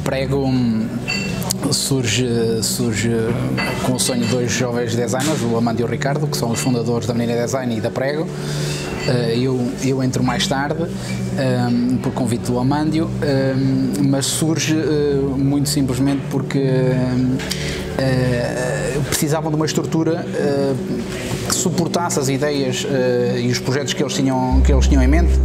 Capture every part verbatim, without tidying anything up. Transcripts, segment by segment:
prego surge, surge com o sonho de dois jovens designers, o Amando e o Ricardo, que são os fundadores da Menina Design e da Prego. Eu, eu entro mais tarde, um, por convite do Amândio, um, mas surge uh, muito simplesmente porque uh, uh, precisavam de uma estrutura uh, que suportasse as ideias uh, e os projetos que eles tinham, que eles tinham em mente.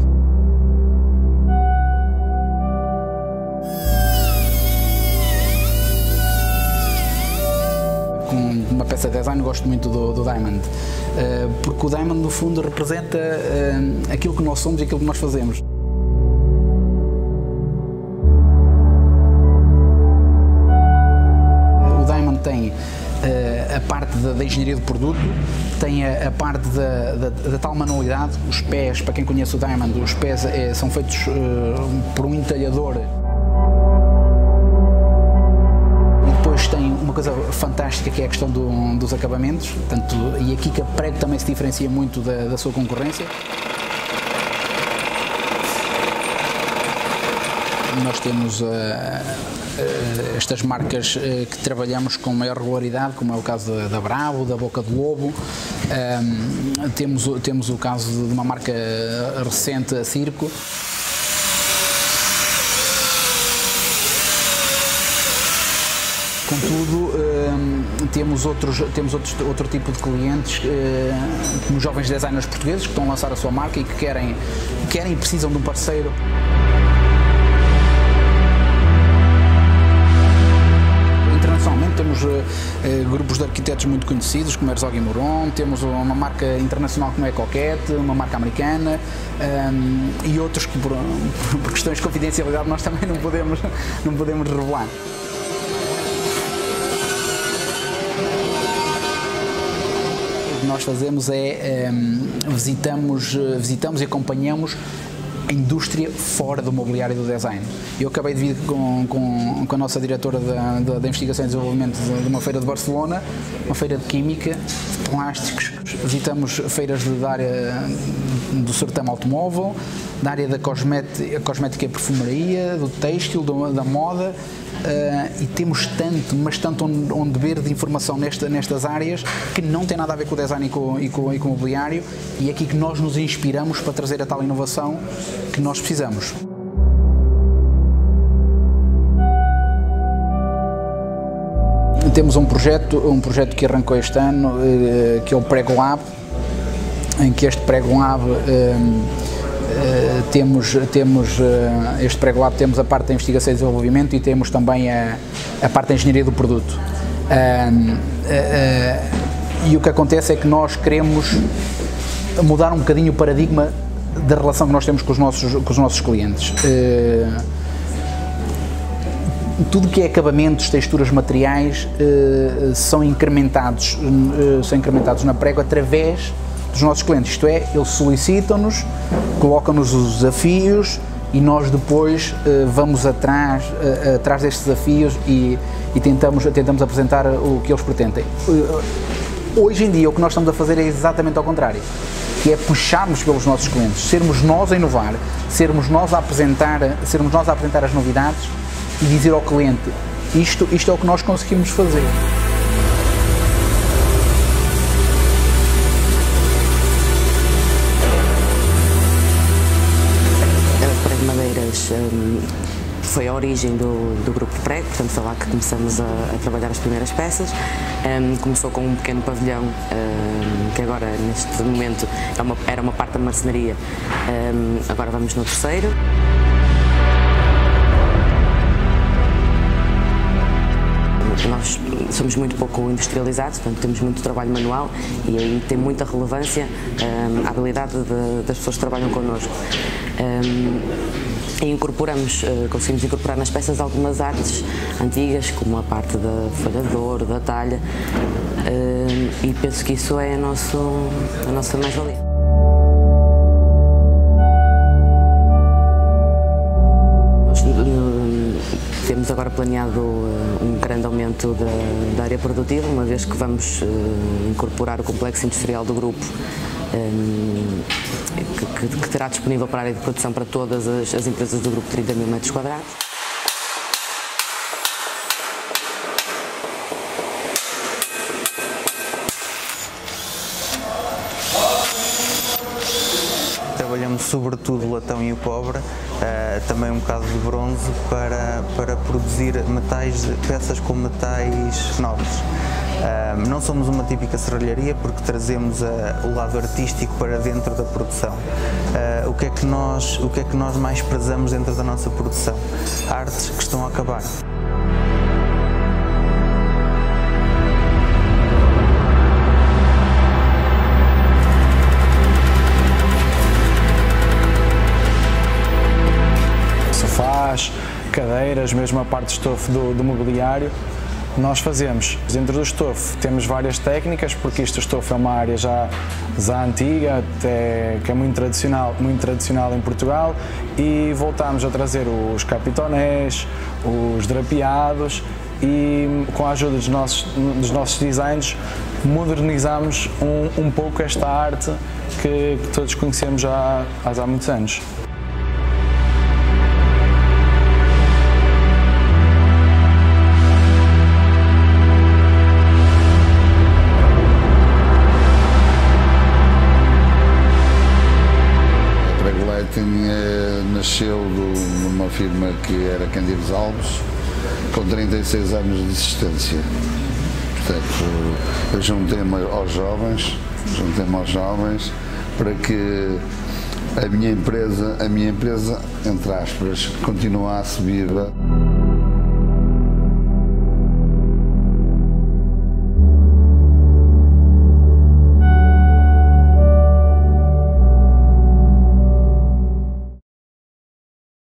Com uma peça de design gosto muito do, do Diamond, porque o Diamond no fundo representa aquilo que nós somos e aquilo que nós fazemos. O Diamond tem a parte da, da engenharia do produto, tem a, a parte da, da, da tal manualidade. Os pés, para quem conhece o Diamond, os pés é, são feitos por um entalhador. Tem uma coisa fantástica que é a questão do, dos acabamentos, portanto, e aqui que a Prego também se diferencia muito da, da sua concorrência. Nós temos uh, uh, estas marcas uh, que trabalhamos com maior regularidade, como é o caso da, da Bravo, da Boca do Lobo. Um, temos, temos o caso de uma marca recente, a Circo. Contudo, um, temos, outros, temos outros, outro tipo de clientes, uh, como jovens designers portugueses que estão a lançar a sua marca e que querem, querem e precisam de um parceiro. Internacionalmente temos uh, uh, grupos de arquitetos muito conhecidos, como Herzog e Moron, temos uma marca internacional como é a Coquette, uma marca americana, um, e outros que por, por questões de confidencialidade nós também não podemos, não podemos revelar. O que nós fazemos é, um, visitamos, visitamos e acompanhamos a indústria fora do mobiliário e do design. Eu acabei de vir com, com, com a nossa diretora da, da, da Investigação e Desenvolvimento de, de uma feira de Barcelona, uma feira de química, de plásticos. Visitamos feiras de, da área do certame automóvel, da área da cosmética, cosmética e perfumaria, do têxtil, do, da moda. Uh, e temos tanto, mas tanto onde, onde ver de informação nesta, nestas áreas que não tem nada a ver com o design e com, e, com, e com o mobiliário, e é aqui que nós nos inspiramos para trazer a tal inovação que nós precisamos. Temos um projeto, um projeto que arrancou este ano, uh, que é o Prego Lab, em que este Prego Lab uh, Uh, temos, temos uh, este Prego Lab, temos a parte da investigação e desenvolvimento e temos também a, a parte da engenharia do produto. Uh, uh, uh, e o que acontece é que nós queremos mudar um bocadinho o paradigma da relação que nós temos com os nossos, com os nossos clientes. Uh, tudo que é acabamentos, texturas, materiais uh, são incrementados, uh, são incrementados na Prego através dos nossos clientes, isto é, eles solicitam-nos, colocam-nos os desafios e nós depois uh, vamos atrás, uh, atrás destes desafios e, e tentamos, tentamos apresentar o que eles pretendem. Uh, hoje em dia o que nós estamos a fazer é exatamente ao contrário, que é puxarmos pelos nossos clientes, sermos nós a inovar, sermos nós a apresentar, sermos nós a apresentar as novidades e dizer ao cliente, isto, isto é o que nós conseguimos fazer. Foi a origem do, do grupo Prego, portanto foi lá que começamos a, a trabalhar as primeiras peças. Um, começou com um pequeno pavilhão, um, que agora neste momento é uma, era uma parte da marcenaria, um, agora vamos no terceiro. Nós somos muito pouco industrializados, portanto temos muito trabalho manual e aí tem muita relevância um, a habilidade de, das pessoas que trabalham connosco. Um, E incorporamos, conseguimos incorporar nas peças algumas artes antigas, como a parte da folha de ouro, da talha, e penso que isso é a, nosso, a nossa mais-valia. Nós temos agora planeado um grande aumento da, da área produtiva, uma vez que vamos incorporar o complexo industrial do grupo, Um, que, que, que terá disponível para a área de produção para todas as, as empresas do grupo trinta mil metros quadrados. Trabalhamos sobretudo o latão e o cobre, uh, também um bocado de bronze, para, para produzir metais, peças com metais nobres. Uh, não somos uma típica serralharia porque trazemos uh, o lado artístico para dentro da produção. Uh, o, que é que nós, o que é que nós mais prezamos dentro da nossa produção? Artes que estão a acabar. Sofás, cadeiras, mesmo a parte de estofo do, do mobiliário, nós fazemos. Dentro do estofo temos várias técnicas, porque isto, o estofo, é uma área já, já antiga, até, que é muito tradicional, muito tradicional em Portugal, e voltámos a trazer os capitonés, os drapeados, e com a ajuda dos nossos, dos nossos designs modernizamos um, um pouco esta arte que, que todos conhecemos já há, há muitos anos. Nasceu numa firma que era Cândido Alves, com trinta e seis anos de existência. Portanto, eu juntei-me aos jovens, juntei-me aos jovens para que a minha empresa, a minha empresa, entre aspas, continuasse viva.